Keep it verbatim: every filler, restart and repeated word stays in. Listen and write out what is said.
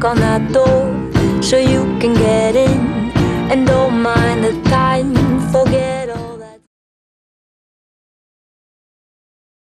knock on that door so you can get in. And